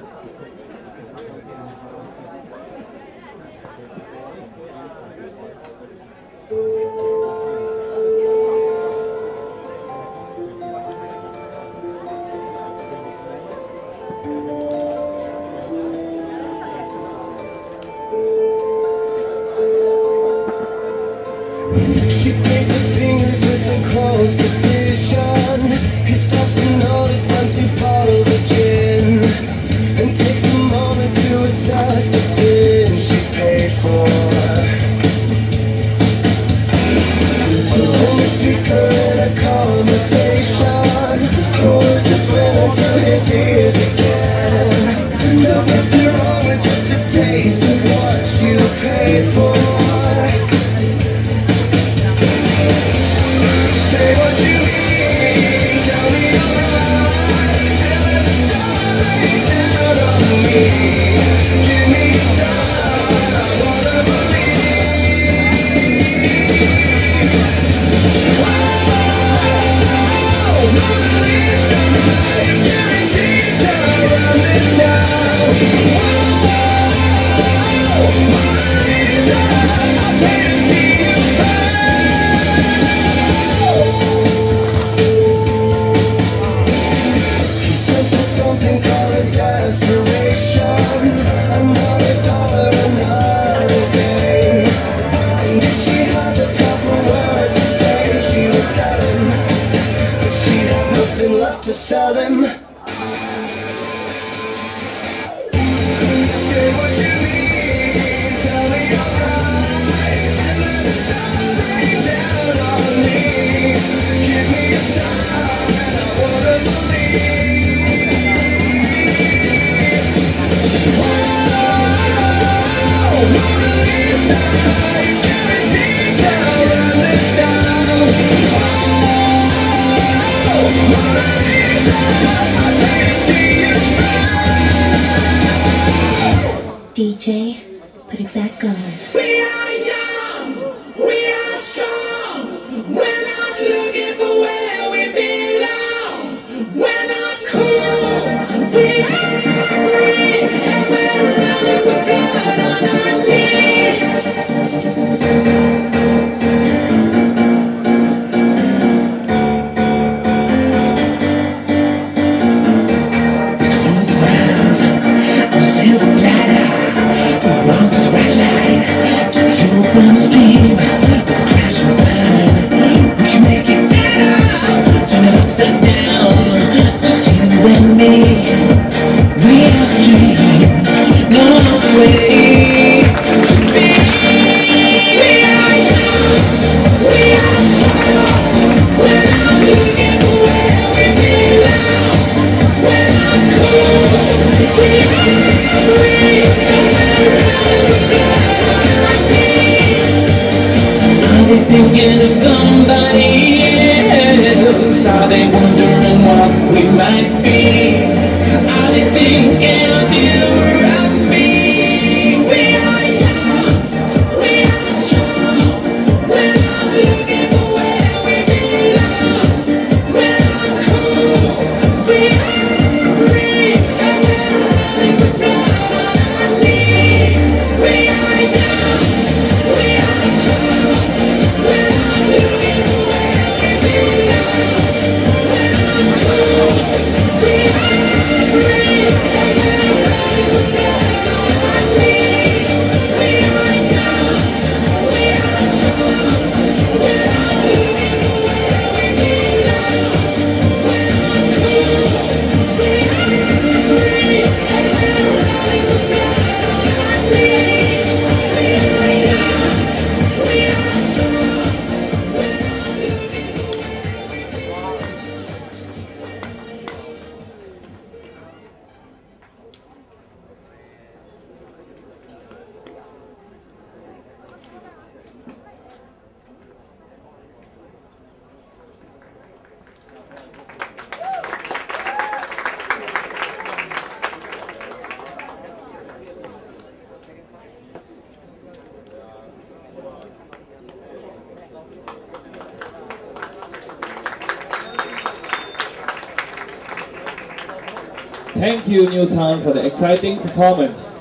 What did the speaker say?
She paints her fingers with a close precision. He starts to notice empty bottles of gin and takes a moment to assess the sin she's paid for. On the speaker in a conversation, the words just went into his ears again. There's nothing wrong with just a taste of what you paid for. To sell him. Say what you mean, tell me alright, and let the sun rain down on me. Give me a sign, I wanna believe. Whoa, Mona Lisa, guaranteed to run this town. Whoa, Mona DJ, put it back on. We are young, we are strong. We're not looking for where we belong. We're not cool, we are free, and we're running with blood on our knees. Stream with a crash and burn. We can make it better, turn it upside down. Just you and me, we have a dream, no way to be. We are young, we are strong. We're not looking for where we belong. We're not cool, we are free, and we're running with blood on our knees. Are they thinking of somebody else? Are they wondering what we might be? Are they thinking of you or of me? We are young, we are strong. We're not looking for where we belong. We're not cool, we are free, and we're running with blood on our knees. We are young, we are strong. We're not looking for where we belong. We're not cool, we are free, and we're Thank you, Newtown, for the exciting performance.